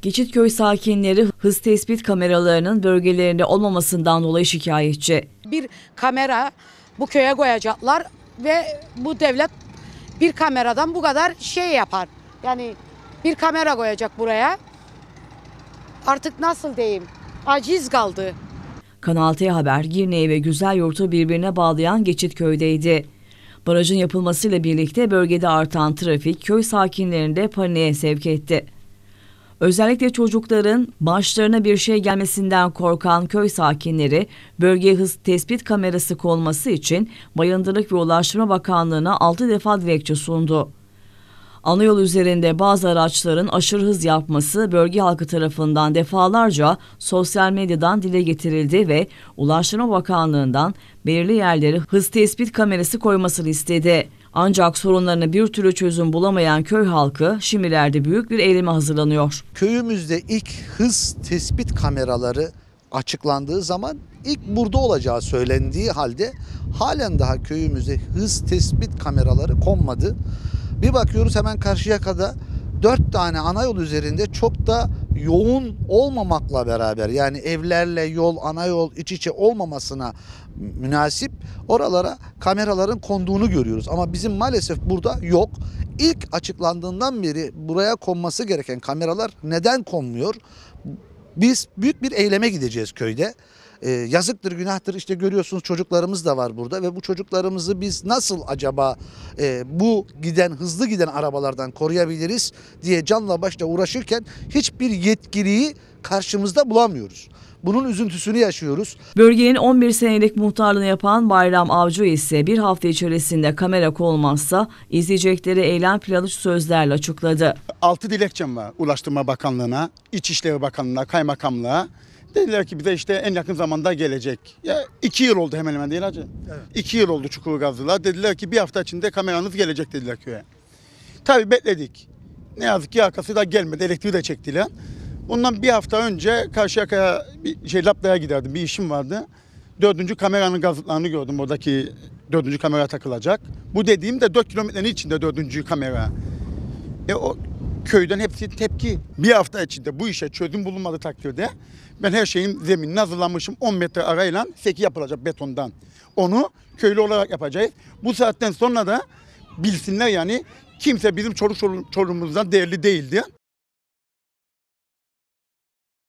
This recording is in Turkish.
Keçitköy sakinleri hız tespit kameralarının bölgelerinde olmamasından dolayı şikayetçi. Bir kamera bu köye koyacaklar ve bu devlet bir kameradan bu kadar şey yapar. Yani bir kamera koyacak buraya. Artık nasıl diyeyim? Aciz kaldı. Kanal T Haber, Girne'yi ve Güzelyurt'u birbirine bağlayan Geçitköy'deydi. Barajın yapılmasıyla birlikte bölgede artan trafik köy sakinlerini de paniğe sevk etti. Özellikle çocukların başlarına bir şey gelmesinden korkan köy sakinleri bölgeye hız tespit kamerası konması için Bayındırlık ve Ulaştırma Bakanlığı'na 6 defa dilekçe sundu. Anayol üzerinde bazı araçların aşırı hız yapması bölge halkı tarafından defalarca sosyal medyadan dile getirildi ve Ulaştırma Bakanlığı'ndan belirli yerlere hız tespit kamerası koymasını istedi. Ancak sorunlarına bir türlü çözüm bulamayan köy halkı şimdilerde büyük bir eyleme hazırlanıyor. Köyümüzde ilk hız tespit kameraları açıklandığı zaman ilk burada olacağı söylendiği halde halen daha köyümüzde hız tespit kameraları konmadı. Bir bakıyoruz hemen Karşıyaka'da 4 tane ana yol üzerinde çok da yoğun olmamakla beraber, yani evlerle yol, ana yol iç içe olmamasına münasip oralara kameraların konduğunu görüyoruz. Ama bizim maalesef burada yok. İlk açıklandığından beri buraya konması gereken kameralar neden konmuyor? Biz büyük bir eyleme gideceğiz köyde. Yazıktır, günahtır, işte görüyorsunuz çocuklarımız da var burada ve bu çocuklarımızı biz nasıl acaba bu hızlı giden arabalardan koruyabiliriz diye canla başla uğraşırken hiçbir yetkiliyi karşımızda bulamıyoruz. Bunun üzüntüsünü yaşıyoruz. Bölgenin 11 senelik muhtarlığını yapan Bayram Avcı ise bir hafta içerisinde kamera konmazsa izleyecekleri eylem planı sözlerle açıkladı. 6 dilekçem var Ulaştırma Bakanlığı'na, İçişleri Bakanlığı'na, Kaymakamlığa. Dediler ki bize işte en yakın zamanda gelecek. Ya 2 yıl oldu hemen hemen değil hacı. Evet. 2 yıl oldu çukur kazdılar. Dediler ki bir hafta içinde kameranız gelecek dediler köye. Tabii bekledik. Ne yazık ki arkası da gelmedi. Elektriği de çektiler. Bundan bir hafta önce Karşıyaka'ya Lapla'ya giderdim. Bir işim vardı. 4. kameranın gazıtlarını gördüm. Oradaki 4. kamera takılacak. Bu dediğim de 4 kilometrenin içinde 4. kamera. O köyden hepsi tepki. Bir hafta içinde bu işe çözüm bulunmadığı takdirde ben her şeyin zeminini hazırlamışım. 10 metre arayla seki yapılacak betondan. Onu köylü olarak yapacağız. Bu saatten sonra da bilsinler yani kimse bizim çoluk çocuğumuzdan değerli değildi.